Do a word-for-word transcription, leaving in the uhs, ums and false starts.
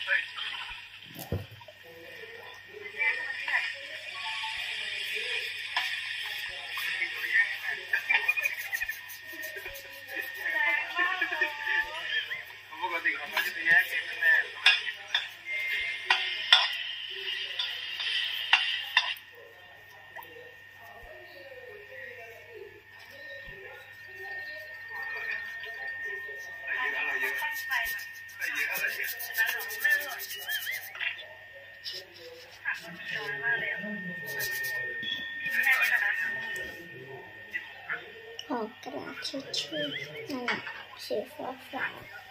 ปกติเขาก็จะแยกเองแน่อะไรเยอะอะไรเยอะอะไรเยอะขอกระดาษทิชชู่นั่นแหละสีฟ้า